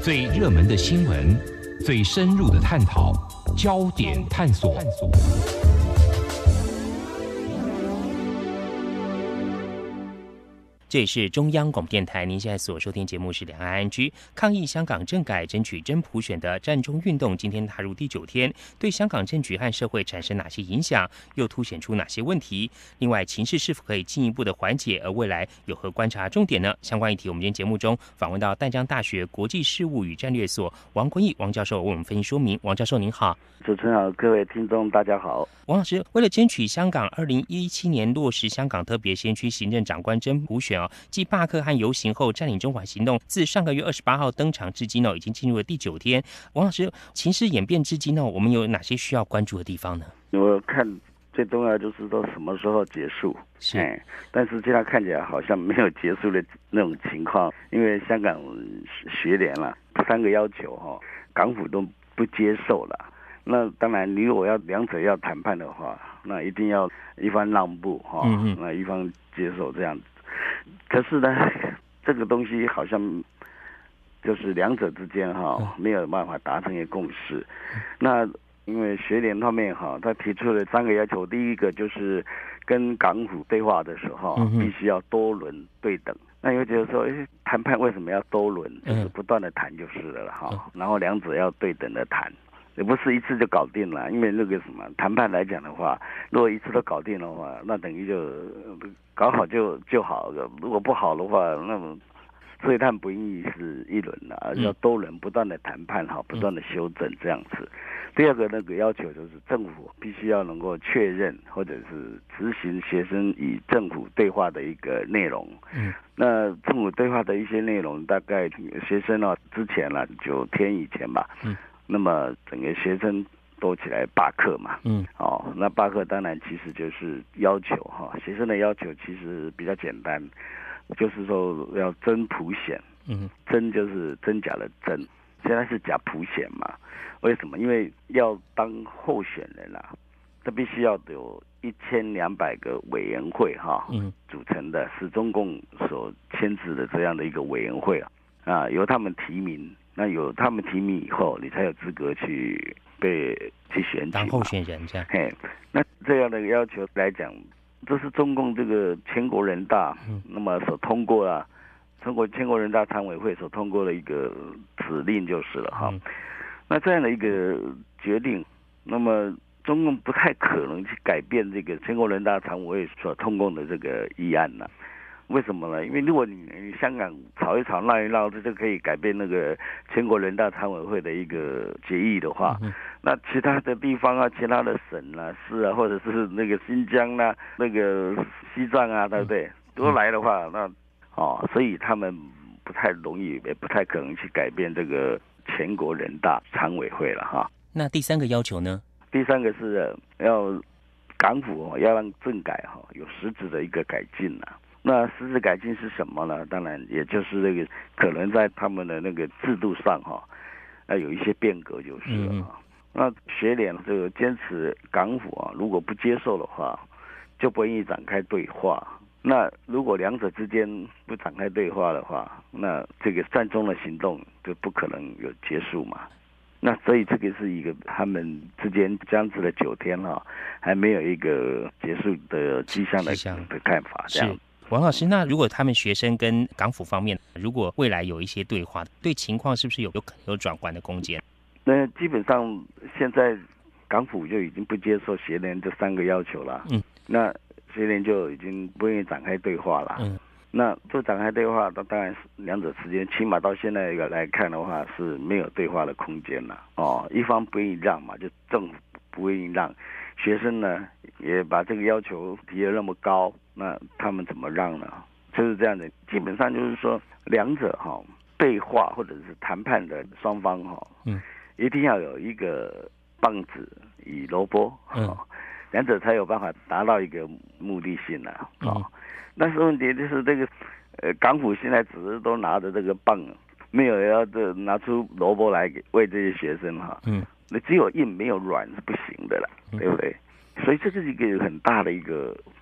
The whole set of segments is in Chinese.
最热门的新闻，最深入的探讨，焦点探索。 这里是中央广播电台，您现在所收听节目是两岸安居。抗议香港政改争取真普选的战中运动今天踏入第9天，对香港政局和社会产生哪些影响，又凸显出哪些问题？另外，情势是否可以进一步的缓解，而未来有何观察重点呢？相关议题我们今天节目中访问到淡江大学国际事务与战略所王坤义王教授为我们分析说明。王教授您好。 主持人好，各位听众大家好。 王老师，为了争取香港2017年落实香港特别先区行政长官真普选继罢课和游行后，占领中环行动自上个月28号登场至今已经进入了第9天。王老师，情势演变至今我们有哪些需要关注的地方呢？ 我看最重要就是说什么时候结束， 是， 但是现在看起来好像没有结束的那种情况，因为香港学联了3个要求港府都不接受了。那当然，如果两者要谈判的话，那一定要一方让步那一方接受这样子。可是呢，这个东西好像就是两者之间没有办法达成一个共识。那因为学联方面他提出了3个要求，第一个就是跟港府对话的时候必须要多轮对等。那你会觉得说，谈判为什么要多轮？就是不断的谈就是了然后两者要对等的谈。也不是一次就搞定了，因为那个什么谈判来讲的话，如果一次都搞定的话，那等于就搞好就好了。如果不好的话，那么所以他们不应是一轮了，要多轮不断的谈判不断的修正这样子。第二个那个要求就是政府必须要能够确认或者是执行学生与政府对话的一个内容。那政府对话的一些内容，大概学生之前9天以前吧。那么整个学生都起来罢课嘛，那罢课当然其实就是要求学生的要求其实比较简单，就是说要真普选，真就是真假的真，现在是假普选嘛？为什么？因为要当候选人他必须要有1200个委员会组成的，是中共所牵制的这样的一个委员会由他们提名。那有他们提名以后，你才有资格去选举当候选人这样。 那这样的要求来讲，这是中共这个全国人大那么所通过中国全国人大常委会所通过的一个指令就是了那这样的一个决定，那么中共不太可能去改变这个全国人大常委会所通过的这个议案为什么呢？因为如果你香港吵一吵闹一闹，这就可以改变那个全国人大常委会的一个决议的话，那其他的地方其他的省市或者是那个新疆那个西藏对不对？都来的话，那所以他们不太容易，也不太可能去改变这个全国人大常委会了那第3个要求呢？ 第3个是要港府要让政改有实质的一个改进那实质改进是什么呢？当然也就是那个可能在他们的那个制度上要有一些变革就是了那学联这个坚持港府如果不接受的话，就不愿意展开对话。那如果两者之间不展开对话的话，那这个战中的行动就不可能有结束嘛。那所以这个是一个他们之间这样子的9天还没有一个结束的迹象的看法这样。 王老师，那如果他们学生跟港府方面，如果未来有一些对话，对情况是不是有可能有转圜的空间？ 那基本上现在港府就已经不接受学联这3个要求了，那学联就已经不愿意展开对话了，那就展开对话，那当然两者之间起码到现在来看的话是没有对话的空间了一方不愿意让嘛，就政府不愿意让，学生呢也把这个要求提得那么高，那他们怎么让呢？就是这样的，基本上就是说两者对话或者是谈判的双方一定要有一个棒子与萝卜两者才有办法达到一个目的性但是问题就是这个港府现在只是都拿着这个棒，没有要拿出萝卜来为这些学生那只有硬没有软是不行的了，对不对？所以这是一个很大的一个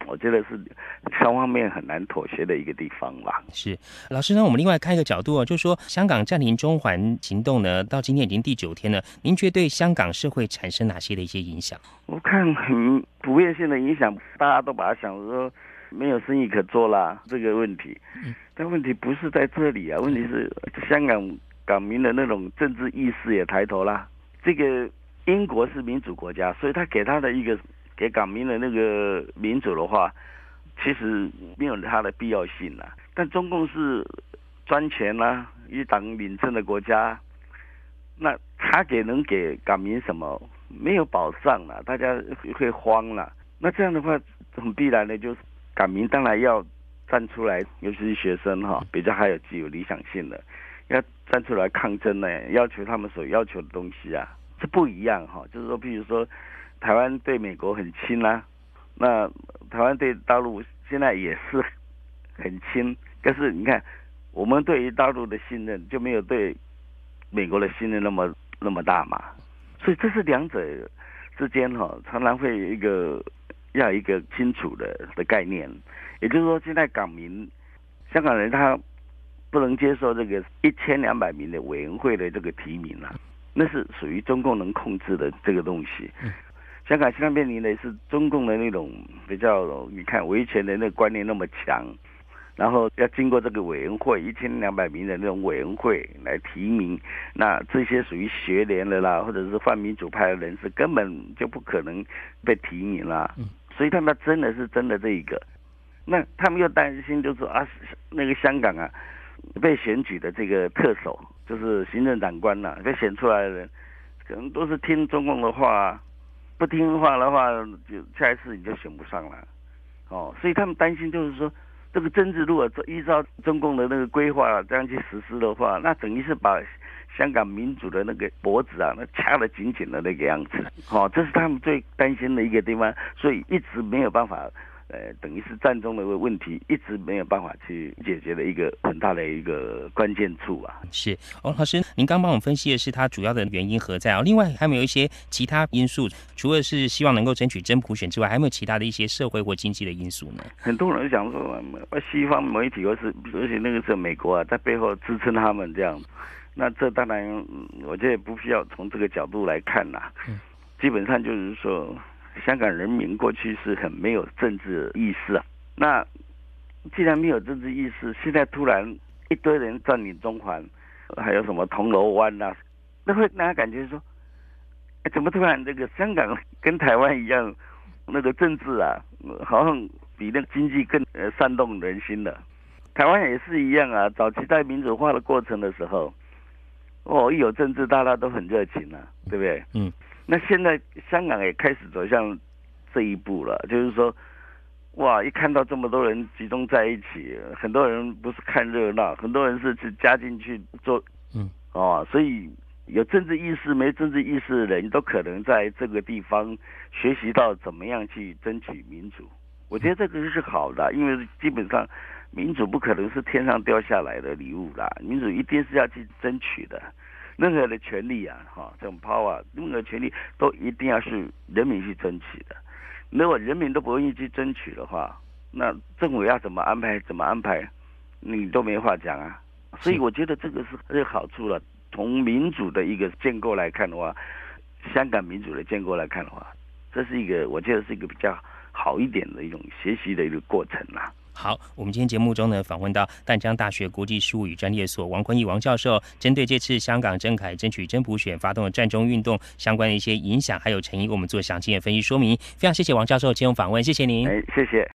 我觉得是双方面很难妥协的一个地方吧。 是，老师呢，我们另外开一个角度就是说香港暂停中环行动呢，到今天已经第9天了，您觉得对香港社会产生哪些的一些影响？ 我看很普遍性的影响，大家都把它想说没有生意可做啦，这个问题。但问题不是在这里啊，问题是香港民的那种政治意识也抬头啦。这个英国是民主国家，所以他给他的一个给港民的那个民主的话，其实没有它的必要性啦。但中共是专权啦，一党领政的国家，那他能给港民什么？没有保障了，大家会慌了。那这样的话，很必然的就是港民当然要站出来，尤其是学生比较还有具有理想性的，要站出来抗争呢，要求他们所要求的东西啊，这不一样就是说，譬如说，台湾对美国很亲啦，那台湾对大陆现在也是很亲，但是你看，我们对于大陆的信任就没有对美国的信任那么大嘛。所以这是两者之间常常会要一个清楚的概念，也就是说，现在香港人他不能接受这个1200名的委员会的这个提名啊，那是属于中共能控制的这个东西。香港现在面临的是中共的那种比较，你看维权的那个观念那么强。然后要经过这个委员会1200名的那种委员会来提名，那这些属于学联的啦，或者是泛民主派的人士，根本就不可能被提名啦。所以他们真的是争的这一个，那他们又担心就是那个香港啊，被选举的这个特首就是行政长官被选出来的人，可能都是听中共的话，不听话的话，就下一次你就选不上了。所以他们担心就是说，这个政治如果依照中共的那个规划这样去实施的话，那等于是把香港民主的那个脖子那掐得紧紧的那个样子。这是他们最担心的一个地方，所以一直没有办法，等于是战中的问题一直没有办法去解决的一个很大的一个关键处啊。 是老师，您刚帮我们分析的是它主要的原因何在另外还没有一些其他因素，除了是希望能够争取真普选之外，还有没有其他的一些社会或经济的因素呢？ 很多人想说，西方媒体而且那个是美国在背后支撑他们这样。那这当然，我觉得也不需要从这个角度来看啦。基本上就是说，香港人民过去是很没有政治意识啊。那既然没有政治意识，现在突然一堆人占领中环，还有什么铜锣湾那会让他感觉说，怎么突然这个香港跟台湾一样，那个政治好像比那个经济更煽动人心了。台湾也是一样早期在民主化的过程的时候，一有政治大家都很热情对不对？那现在香港也开始走向这一步了，就是说，一看到这么多人集中在一起，很多人不是看热闹，很多人是去加进去做，所以有政治意识没政治意识的人都可能在这个地方学习到怎么样去争取民主。我觉得这个是好的，因为基本上民主不可能是天上掉下来的礼物啦，民主一定是要去争取的。任何的权利这种 power， 任何权利都一定要是人民去争取的。如果人民都不愿意去争取的话，那政府要怎么安排你都没话讲啊。所以我觉得这个是很有好处了。从民主的一个建构来看的话，香港民主的建构来看的话，这是我觉得是一个比较好一点的一种学习的一个过程啦。 好，我们今天节目中呢访问到淡江大学国际事务与专业所王坤义王教授，针对这次香港争取真普选发动的战中运动相关的一些影响还有成因，我们做详尽的分析说明。非常谢谢王教授接受访问，谢谢您。 谢谢。